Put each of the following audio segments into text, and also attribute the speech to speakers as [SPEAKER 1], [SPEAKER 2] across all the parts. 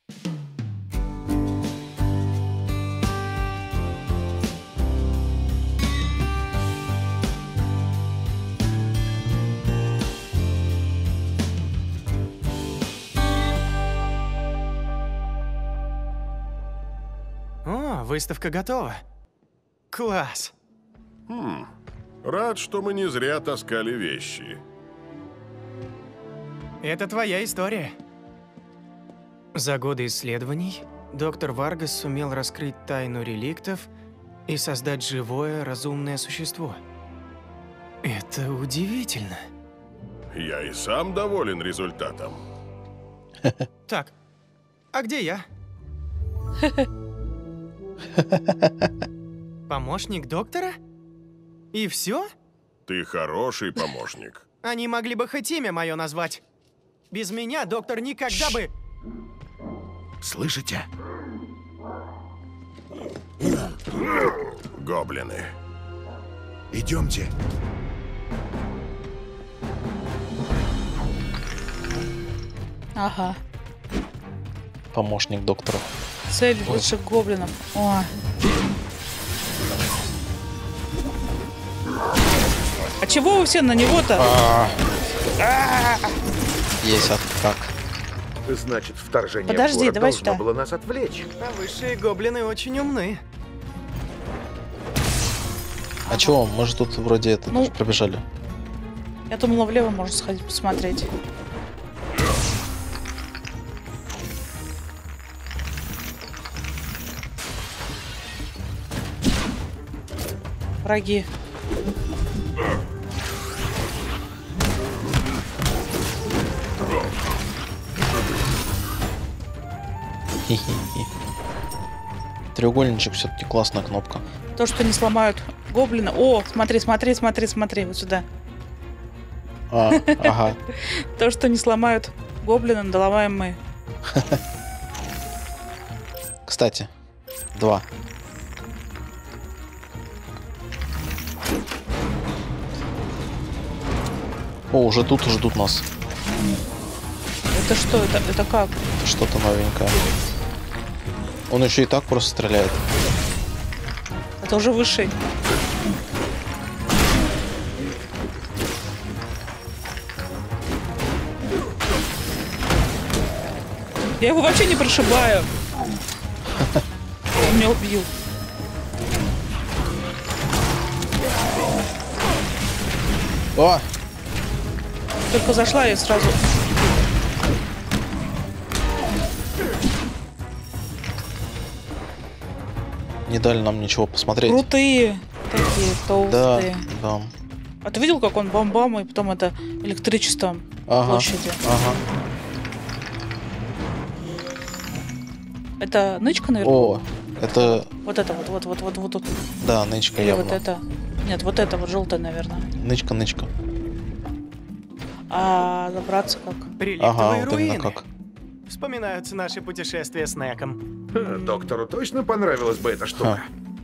[SPEAKER 1] О, выставка готова. Класс.
[SPEAKER 2] Рад, что мы не зря таскали вещи.
[SPEAKER 1] Это твоя история. За годы исследований доктор Варгас сумел раскрыть тайну реликтов и создать живое, разумное существо. Это удивительно.
[SPEAKER 2] Я и сам доволен результатом.
[SPEAKER 1] Так, а где я? Помощник доктора? И все?
[SPEAKER 2] Ты хороший помощник.
[SPEAKER 1] Они могли бы хоть имя мое назвать. Без меня доктор никогда бы...
[SPEAKER 3] Слышите?
[SPEAKER 2] Гоблины.
[SPEAKER 3] Идемте.
[SPEAKER 4] Ага.
[SPEAKER 5] Помощник доктора.
[SPEAKER 4] Цель лучших гоблинов. О. А чего вы все на него-то?
[SPEAKER 5] Есть как.
[SPEAKER 6] Значит, вторжение
[SPEAKER 4] Подожди,
[SPEAKER 6] в город
[SPEAKER 4] давай
[SPEAKER 6] должно
[SPEAKER 4] сюда.
[SPEAKER 6] было нас отвлечь.
[SPEAKER 1] А высшие гоблины очень умны.
[SPEAKER 5] А чего? Мы же тут вроде это
[SPEAKER 4] Ну.
[SPEAKER 5] даже пробежали.
[SPEAKER 4] Я думала, влево можно сходить посмотреть. Враги.
[SPEAKER 5] Хи-хи-хи. Треугольничек все-таки классная кнопка.
[SPEAKER 4] То, что не сломают гоблина. О, смотри, смотри, смотри, смотри, вот сюда.
[SPEAKER 5] Ага.
[SPEAKER 4] То, что не сломают гоблина, доломаем мы.
[SPEAKER 5] Кстати, 2. О, уже тут ждут нас.
[SPEAKER 4] Это что? Это как?
[SPEAKER 5] Это что-то новенькое. Он еще и так просто стреляет.
[SPEAKER 4] Это уже высший. Я его вообще не прошибаю. Он меня убил.
[SPEAKER 5] О!
[SPEAKER 4] Только зашла я сразу.
[SPEAKER 5] Не дали нам ничего посмотреть.
[SPEAKER 4] Крутые такие,
[SPEAKER 5] Да,
[SPEAKER 4] толстые.
[SPEAKER 5] да.
[SPEAKER 4] А ты видел, как он бам-бам, и потом это электричеством
[SPEAKER 5] Ага,
[SPEAKER 4] площади?
[SPEAKER 5] ага.
[SPEAKER 4] Это нычка наверху?
[SPEAKER 5] О, это,
[SPEAKER 4] Вот это вот тут.
[SPEAKER 5] да, нычка
[SPEAKER 4] Или
[SPEAKER 5] явно.
[SPEAKER 4] вот это. Нет, вот это вот желтое, наверное.
[SPEAKER 5] Нычка.
[SPEAKER 4] А забраться как?
[SPEAKER 1] Реликтовые
[SPEAKER 5] Ага, вот
[SPEAKER 1] руины.
[SPEAKER 5] именно как.
[SPEAKER 1] Вспоминаются наши путешествия с Неком.
[SPEAKER 6] Доктору точно понравилась бы эта штука.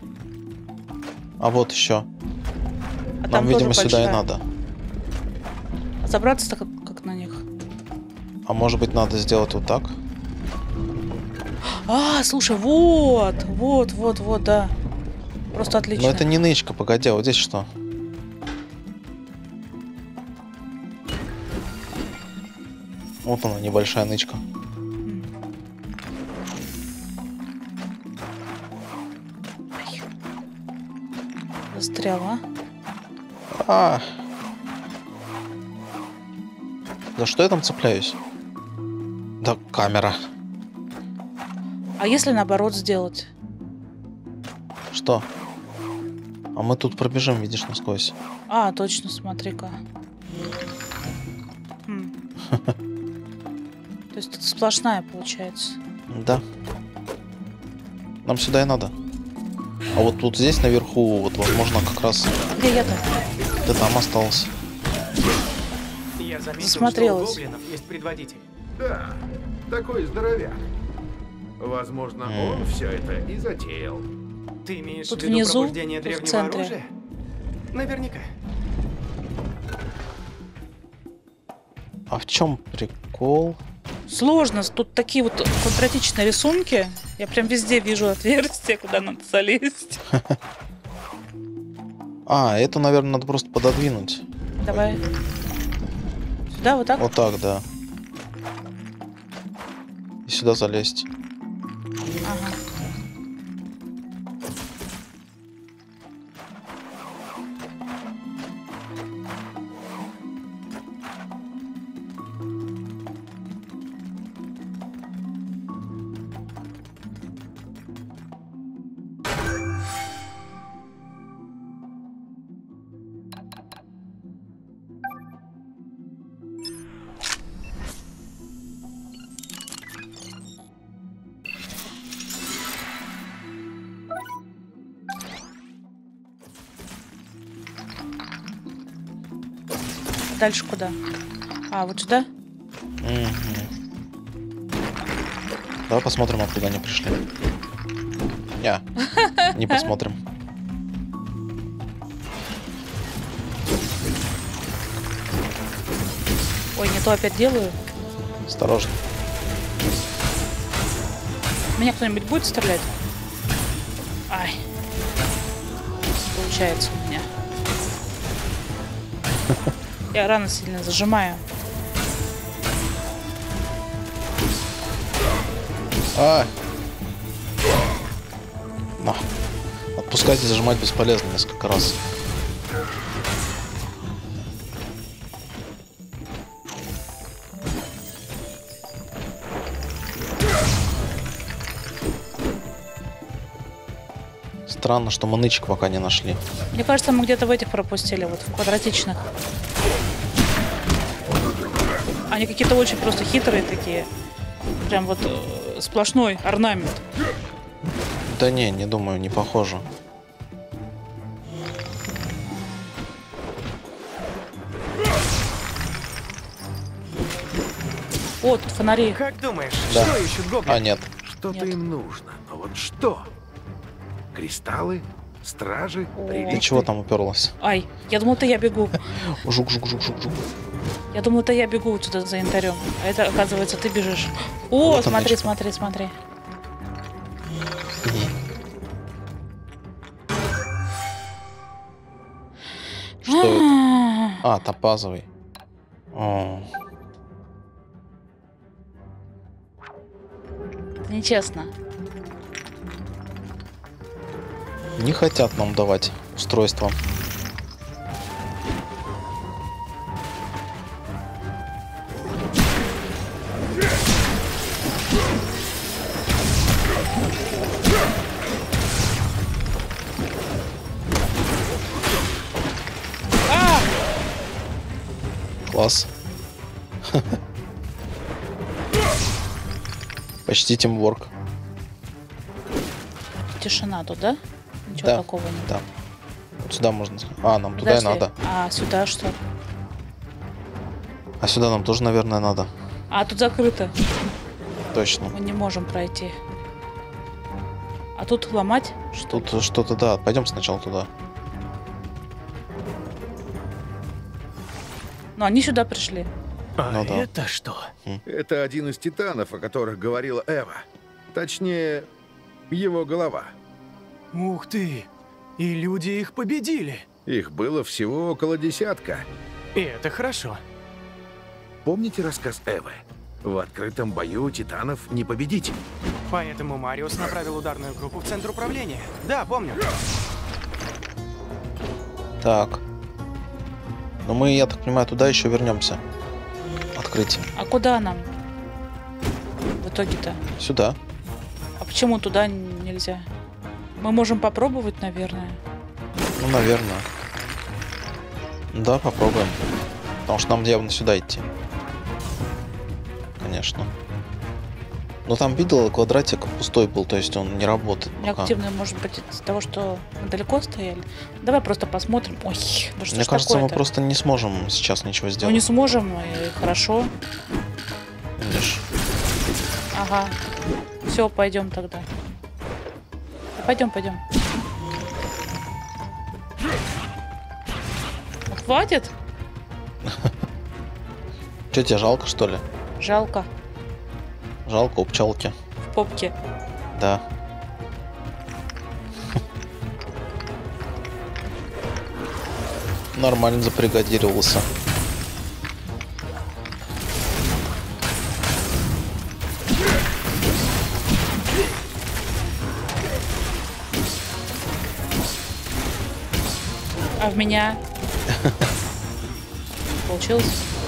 [SPEAKER 5] А вот еще.
[SPEAKER 4] А
[SPEAKER 5] Нам,
[SPEAKER 4] там
[SPEAKER 5] видимо,
[SPEAKER 4] тоже
[SPEAKER 5] сюда и
[SPEAKER 4] большая.
[SPEAKER 5] надо.
[SPEAKER 4] А забраться-то как на них?
[SPEAKER 5] А может быть, надо сделать вот так?
[SPEAKER 4] А, слушай, вот, да. Просто отлично.
[SPEAKER 5] Но это не нычка, погоди, а вот здесь что? Вот она, небольшая нычка.
[SPEAKER 4] Застряла.
[SPEAKER 5] За что я там цепляюсь? Да, камера.
[SPEAKER 4] А если наоборот сделать?
[SPEAKER 5] Что? А мы тут пробежим, видишь, насквозь.
[SPEAKER 4] А, точно, смотри-ка. То есть это сплошная получается.
[SPEAKER 5] Да. Нам сюда и надо. А вот тут здесь наверху, вот возможно как раз
[SPEAKER 4] Где я-то?
[SPEAKER 5] ты там остался.
[SPEAKER 1] Я заметил,
[SPEAKER 4] Засмотрелась.
[SPEAKER 1] что у гоблинов есть предводитель.
[SPEAKER 6] Да, такой здоровяк. Возможно, он все это и затеял.
[SPEAKER 1] Ты имеешь
[SPEAKER 4] Тут
[SPEAKER 1] в виду
[SPEAKER 4] внизу,
[SPEAKER 1] пробуждение
[SPEAKER 4] тут в
[SPEAKER 1] древнего
[SPEAKER 4] центре.
[SPEAKER 1] оружия? Наверняка.
[SPEAKER 5] А в чем прикол?
[SPEAKER 4] Сложно. Тут такие вот квадратичные рисунки. Я прям везде вижу отверстия, куда надо залезть.
[SPEAKER 5] А, это, наверное, надо просто пододвинуть.
[SPEAKER 4] Давай. Сюда, вот так?
[SPEAKER 5] Вот так, да. И сюда залезть.
[SPEAKER 4] Ага. Дальше куда? А, вот сюда?
[SPEAKER 5] Давай посмотрим, откуда они пришли. Не посмотрим.
[SPEAKER 4] Ой, не то опять делаю.
[SPEAKER 5] Осторожно.
[SPEAKER 4] Меня кто-нибудь будет стрелять? Ай. Получается у меня. Я рано сильно зажимаю.
[SPEAKER 5] На. Отпускать и зажимать бесполезно несколько раз. Странно, что мы нычек пока не нашли.
[SPEAKER 4] Мне кажется, мы где-то в этих пропустили, вот в квадратичных. Они какие-то очень просто хитрые такие. Прям вот сплошной орнамент.
[SPEAKER 5] Да не думаю, не похоже.
[SPEAKER 4] О, тут фонари.
[SPEAKER 1] Как думаешь,
[SPEAKER 5] Да.
[SPEAKER 1] что ищут гоблины?
[SPEAKER 5] А, нет.
[SPEAKER 6] Что-то
[SPEAKER 4] Нет.
[SPEAKER 6] им нужно. Но вот что? Кристаллы? Стражи?
[SPEAKER 5] Ты
[SPEAKER 6] Реликты?
[SPEAKER 5] чего там уперлась?
[SPEAKER 4] Ай, я думал, это я бегу.
[SPEAKER 5] Жук.
[SPEAKER 4] Я думал, это я бегу вот сюда за янтарем. А это, оказывается, ты бежишь. О,
[SPEAKER 5] Вот
[SPEAKER 4] смотри,
[SPEAKER 5] она,
[SPEAKER 4] смотри.
[SPEAKER 5] Что это? А, топазовый. О,
[SPEAKER 4] Это нечестно.
[SPEAKER 5] не хотят нам давать устройство. Класс. Почти тимворк.
[SPEAKER 4] Тишина тут, да? Ничего
[SPEAKER 5] Да.
[SPEAKER 4] такого нет.
[SPEAKER 5] Да. Вот сюда можно. А, нам туда и
[SPEAKER 4] Подожди.
[SPEAKER 5] надо.
[SPEAKER 4] А сюда что?
[SPEAKER 5] А сюда нам тоже, наверное, надо.
[SPEAKER 4] А тут закрыто.
[SPEAKER 5] Точно.
[SPEAKER 4] Мы не можем пройти. А тут ломать? Что?
[SPEAKER 5] Тут что-то, да. Пойдем сначала туда.
[SPEAKER 4] Ну, они сюда пришли.
[SPEAKER 1] А
[SPEAKER 5] Ну да.
[SPEAKER 1] это что?
[SPEAKER 6] Это один из титанов, о которых говорила Эва. Точнее, его голова.
[SPEAKER 1] Ух ты! И люди их победили.
[SPEAKER 6] Их было всего около десятка.
[SPEAKER 1] И это хорошо.
[SPEAKER 6] Помните рассказ Эвы? В открытом бою титанов не победить.
[SPEAKER 1] Поэтому Мариус направил ударную группу в центр управления. Да, помню.
[SPEAKER 5] Так. Но мы, я так понимаю, туда еще вернемся. Открыть.
[SPEAKER 4] А куда нам? В итоге-то.
[SPEAKER 5] Сюда.
[SPEAKER 4] А почему туда нельзя? Мы можем попробовать, наверное.
[SPEAKER 5] Ну, наверное. Да, попробуем. Потому что нам явно сюда идти. Конечно. Но там видел, квадратик пустой был, то есть он не работает пока.
[SPEAKER 4] Неактивный, может быть, из-за того, что мы далеко стояли. Давай просто посмотрим. Ой, да что
[SPEAKER 5] Мне
[SPEAKER 4] ж
[SPEAKER 5] кажется, мы
[SPEAKER 4] такое-то?
[SPEAKER 5] просто не сможем сейчас ничего
[SPEAKER 4] Ну,
[SPEAKER 5] сделать.
[SPEAKER 4] не сможем, и хорошо.
[SPEAKER 5] Видишь?
[SPEAKER 4] Ага. Все, пойдем тогда. Пойдем. Ну, хватит?
[SPEAKER 5] Че, тебе жалко, что ли?
[SPEAKER 4] Жалко.
[SPEAKER 5] Жалко у пчелки.
[SPEAKER 4] В попке.
[SPEAKER 5] Да. Нормально запригодировался.
[SPEAKER 4] А в меня? Получилось?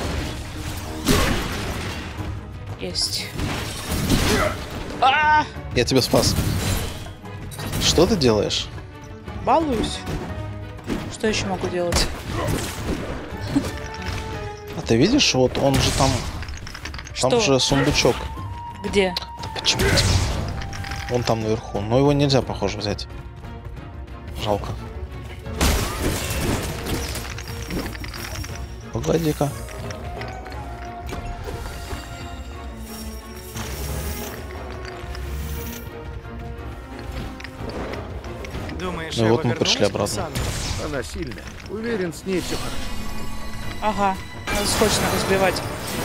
[SPEAKER 4] Есть. А!
[SPEAKER 5] Я тебя спас. Что ты делаешь?
[SPEAKER 4] Балуюсь. Что еще могу делать?
[SPEAKER 5] А ты видишь, вот он же там... Там
[SPEAKER 4] Что?
[SPEAKER 5] же сундучок.
[SPEAKER 4] Где?
[SPEAKER 5] Да почему? Вон там наверху. Но его нельзя, похоже, взять. Жалко. Погоди-ка.
[SPEAKER 1] Думаешь,
[SPEAKER 5] Ну
[SPEAKER 1] Эва
[SPEAKER 5] вот мы
[SPEAKER 1] вернулась
[SPEAKER 5] пришли
[SPEAKER 1] к
[SPEAKER 5] обратно.
[SPEAKER 1] Хасану?
[SPEAKER 6] Она сильная. Уверен, с ней все хорошо.
[SPEAKER 4] Ага. Надо срочно разбивать.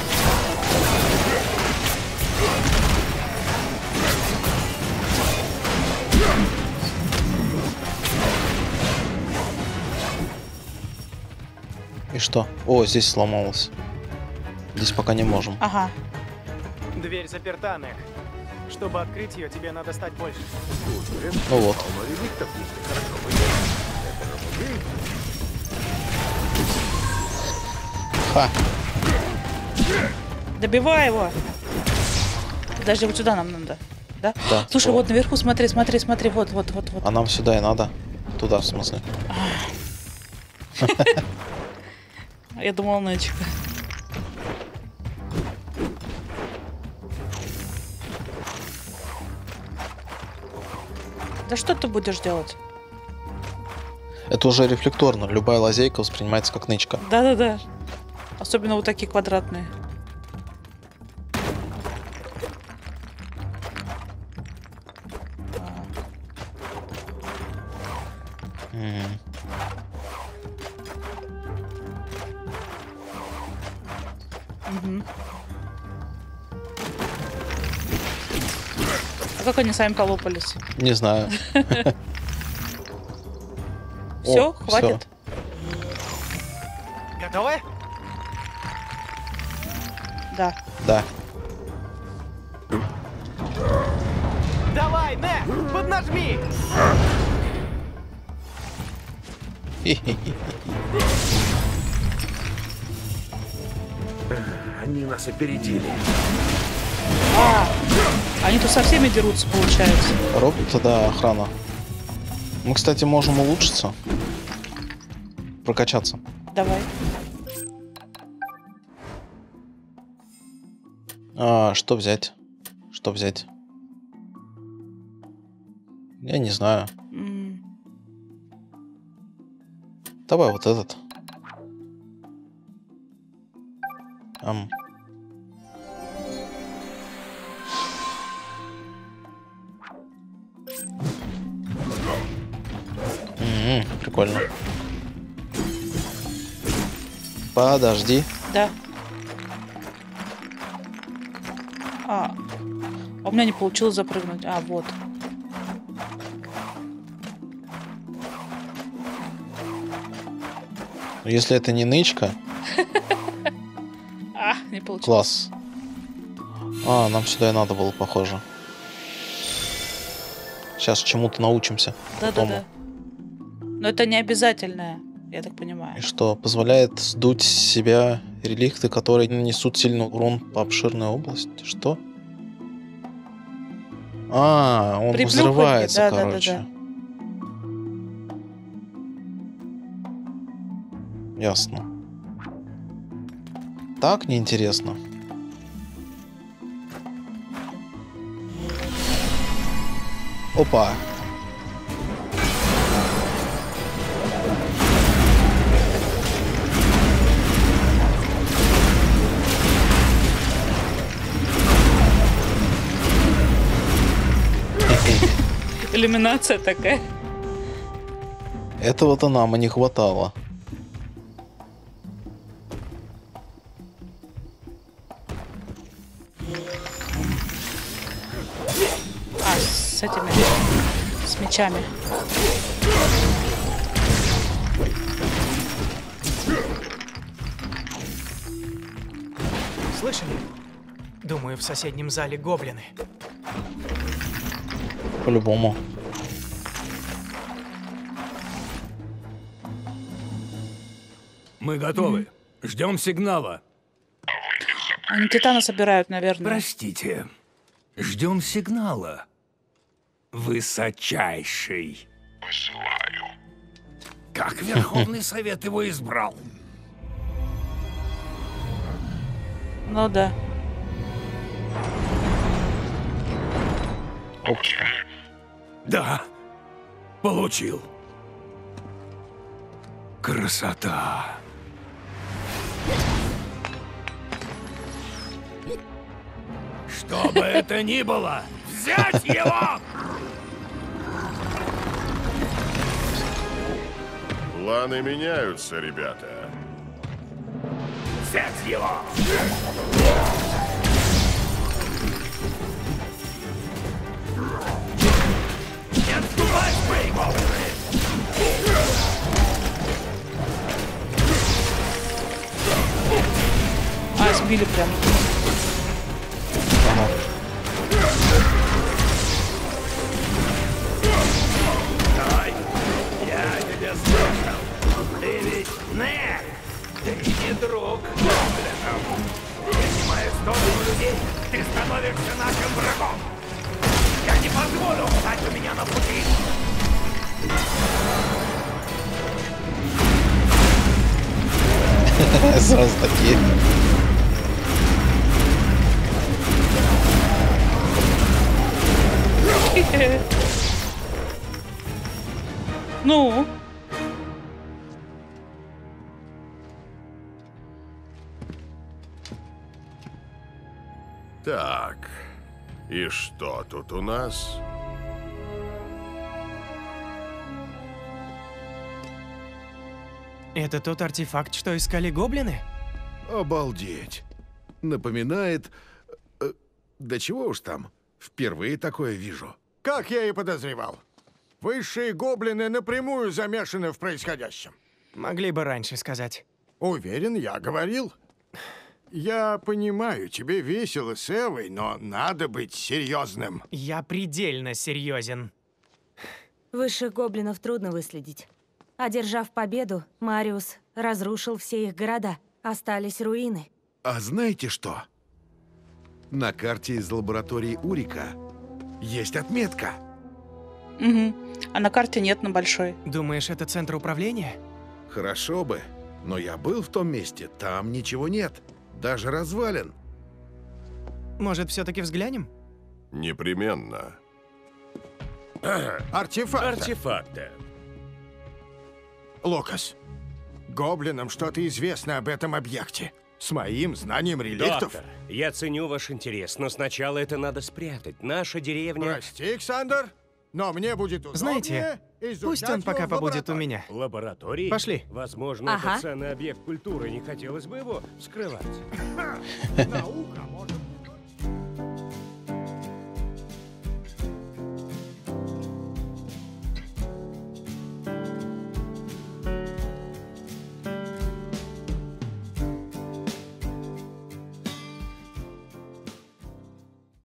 [SPEAKER 5] И что? О, здесь сломалось. Здесь пока не можем.
[SPEAKER 4] Ага.
[SPEAKER 1] Дверь заперта, Нек. Чтобы открыть ее, тебе надо стать больше.
[SPEAKER 6] Уверен,
[SPEAKER 5] Ну вот.
[SPEAKER 6] но реликтов, если хорошо выделать. Это же музей.
[SPEAKER 5] Ха!
[SPEAKER 4] Добивай его. Подожди, вот сюда нам надо. Да?
[SPEAKER 5] Да.
[SPEAKER 4] Слушай,
[SPEAKER 5] О.
[SPEAKER 4] вот наверху, смотри, смотри, смотри. Вот.
[SPEAKER 5] А нам сюда и надо. Туда, в смысле.
[SPEAKER 4] Я думала, нычка. Да что ты будешь делать?
[SPEAKER 5] Это уже рефлекторно. Любая лазейка воспринимается как нычка.
[SPEAKER 4] Да-да-да. Особенно вот такие квадратные.
[SPEAKER 5] М.
[SPEAKER 4] Мгм. А как они сами полопались?
[SPEAKER 5] Не знаю.
[SPEAKER 4] Все,
[SPEAKER 5] О,
[SPEAKER 4] хватит?
[SPEAKER 1] Готовы?
[SPEAKER 4] Да.
[SPEAKER 5] Да.
[SPEAKER 1] Давай, Нек, поднажми!
[SPEAKER 6] Они нас опередили.
[SPEAKER 4] А, они тут со всеми дерутся, получается.
[SPEAKER 5] Робота, да, охрана. Мы, кстати, можем улучшиться. Прокачаться.
[SPEAKER 4] Давай.
[SPEAKER 5] Что взять? Что взять? Я не знаю.
[SPEAKER 4] М,
[SPEAKER 5] Давай вот этот. Ам. Прикольно. Подожди.
[SPEAKER 4] Да. А у меня не получилось запрыгнуть. А, вот.
[SPEAKER 5] Если это не нычка,
[SPEAKER 4] А, не получилось.
[SPEAKER 5] класс. Нам сюда и надо было, похоже. Сейчас чему-то научимся.
[SPEAKER 4] Да-да-да. Но это не обязательное, я так понимаю.
[SPEAKER 5] И что позволяет сдуть с себя реликты, которые нанесут сильный урон по обширной области. Что? Он
[SPEAKER 4] При
[SPEAKER 5] взрывается,
[SPEAKER 4] плюханье,
[SPEAKER 5] короче. Ясно. Так неинтересно. Опа.
[SPEAKER 4] Иллюминация такая.
[SPEAKER 5] Этого-то нам и не хватало.
[SPEAKER 4] этими, с мечами.
[SPEAKER 1] Слышали? Думаю, в соседнем зале гоблины.
[SPEAKER 5] По-любому.
[SPEAKER 7] Мы готовы. Ждем сигнала.
[SPEAKER 4] Они титана собирают, наверное.
[SPEAKER 7] Простите. Ждем сигнала. Высочайший. Посылаю. Как Верховный Совет его избрал?
[SPEAKER 4] Ну да.
[SPEAKER 5] Опа.
[SPEAKER 7] Да. Получил. Красота. Что бы это ни было, взять его!
[SPEAKER 2] Планы меняются, ребята.
[SPEAKER 7] Взять его! Не отступай, мои головы!
[SPEAKER 4] А, сбили прям.
[SPEAKER 5] Ага.
[SPEAKER 7] Давай, я тебя слышал. Ты ведь не, ты не друг гоблинов. Принимая сторону людей, ты становишься нашим врагом. Я не позволю встать у меня на пути.
[SPEAKER 5] Сразу такие.
[SPEAKER 4] Ну,
[SPEAKER 2] Так, и что тут у нас?
[SPEAKER 1] Это тот артефакт, что искали гоблины?
[SPEAKER 3] Обалдеть. Напоминает... да чего уж там. Впервые такое вижу.
[SPEAKER 6] Как я и подозревал. Высшие гоблины напрямую замешаны в происходящем.
[SPEAKER 1] Могли бы раньше сказать.
[SPEAKER 6] Уверен, я говорил. Я понимаю, тебе весело с Эвой, но надо быть серьезным.
[SPEAKER 1] Я предельно серьезен.
[SPEAKER 8] Высших гоблинов трудно выследить. Одержав победу, Мариус разрушил все их города. Остались руины.
[SPEAKER 3] А знаете что? На карте из лаборатории Урика есть отметка.
[SPEAKER 4] угу. А на карте нет на большой.
[SPEAKER 1] Думаешь, это центр управления?
[SPEAKER 3] Хорошо бы, но я был в том месте, там ничего нет. Даже развалин.
[SPEAKER 1] Может, все-таки взглянем?
[SPEAKER 2] Непременно.
[SPEAKER 6] Артефакта. Лукас, гоблинам что-то известно об этом объекте. С моим знанием реликтов.
[SPEAKER 9] Доктор, я ценю ваш интерес, но сначала это надо спрятать. Наша деревня...
[SPEAKER 6] Прости, Александр, но мне будет удобнее
[SPEAKER 1] Знаете,
[SPEAKER 6] изучать
[SPEAKER 1] пусть он
[SPEAKER 6] его
[SPEAKER 1] пока
[SPEAKER 6] в
[SPEAKER 1] побудет у
[SPEAKER 6] лаборатории.
[SPEAKER 1] меня.
[SPEAKER 9] Лаборатории?
[SPEAKER 1] Пошли.
[SPEAKER 9] Возможно,
[SPEAKER 8] Ага.
[SPEAKER 9] это ценный объект культуры, не хотелось бы его скрывать.
[SPEAKER 6] Наука может